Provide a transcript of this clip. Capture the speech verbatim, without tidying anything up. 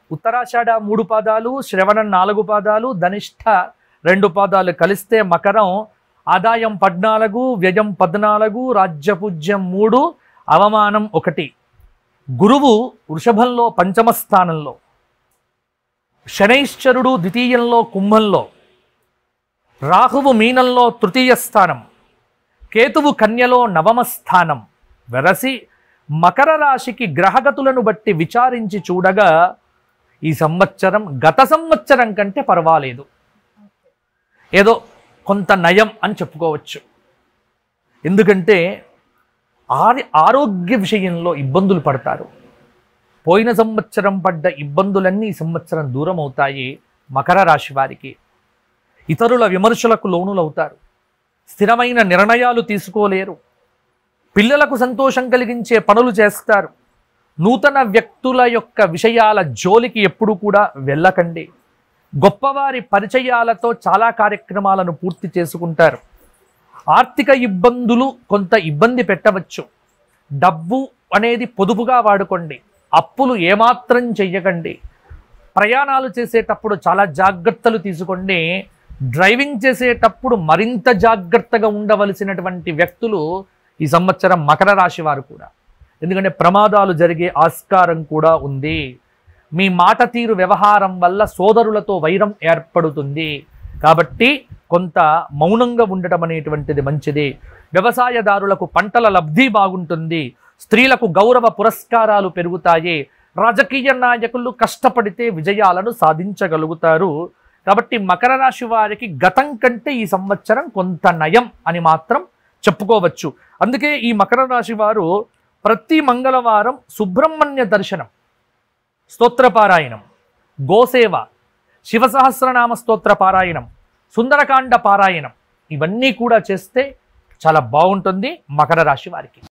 ఉత్తరాషాఢ మూడు పాదాలు, శ్రవణం నాలుగు పాదాలు, ధనిష్ఠ రెండు పాదాలు కలిస్తే మకరం. ఆదాయం పద్నాలుగు, వ్యయం పద్నాలుగు, రాజ్యపూజ్యం మూడు, అవమానం ఒకటి. గురువు వృషభంలో పంచమ స్థానంలో, శనైశ్చరుడు ద్వితీయంలో కుంభంలో, రాహువు మీనంలో తృతీయ స్థానం, కేతువు కన్యలో నవమ స్థానం. వెరసి మకర రాశికి గ్రహగతులను బట్టి విచారించి చూడగా ఈ సంవత్సరం గత సంవత్సరం కంటే పర్వాలేదు, ఏదో కొంత నయం అని చెప్పుకోవచ్చు. ఎందుకంటే ఆది ఆరోగ్య విషయంలో ఇబ్బందులు పడతారు. పోయిన సంవత్సరం పడ్డ ఇబ్బందులన్నీ ఈ సంవత్సరం దూరం అవుతాయి. మకర రాశి వారికి ఇతరుల విమర్శలకు లోనులవుతారు. స్థిరమైన నిర్ణయాలు తీసుకోలేరు. పిల్లలకు సంతోషం కలిగించే పనులు చేస్తారు. నూతన వ్యక్తుల యొక్క విషయాల జోలికి ఎప్పుడు కూడా వెళ్ళకండి. గొప్పవారి పరిచయాలతో చాలా కార్యక్రమాలను పూర్తి చేసుకుంటారు. ఆర్థిక ఇబ్బందులు కొంత ఇబ్బంది పెట్టవచ్చు. డబ్బు అనేది పొదుపుగా వాడుకోండి. అప్పులు ఏమాత్రం చెయ్యకండి. ప్రయాణాలు చేసేటప్పుడు చాలా జాగ్రత్తలు తీసుకోండి. డ్రైవింగ్ చేసేటప్పుడు మరింత జాగ్రత్తగా ఉండవలసినటువంటి వ్యక్తులు ఈ సంవత్సరం మకర రాశి వారు కూడా. ఎందుకంటే ప్రమాదాలు జరిగే ఆస్కారం కూడా ఉంది. మీ మాట తీరు వ్యవహారం వల్ల సోదరులతో వైరం ఏర్పడుతుంది. కాబట్టి కొంత మౌనంగా ఉండటం అనేటువంటిది మంచిది. వ్యవసాయదారులకు పంటల లబ్ధి బాగుంటుంది. స్త్రీలకు గౌరవ పురస్కారాలు పెరుగుతాయి. రాజకీయ నాయకులు కష్టపడితే విజయాలను సాధించగలుగుతారు. కాబట్టి మకర రాశి వారికి గతం కంటే ఈ సంవత్సరం కొంత నయం అని మాత్రం చెప్పుకోవచ్చు. అందుకే ఈ మకర రాశి వారు ప్రతి మంగళవారం సుబ్రహ్మణ్య దర్శనం, స్తోత్రపారాయణం, గోసేవ, శివసహస్రనామ స్తోత్ర పారాయణం, సుందరకాండ పారాయణం ఇవన్నీ కూడా చేస్తే చాలా బాగుంటుంది మకర రాశి వారికి.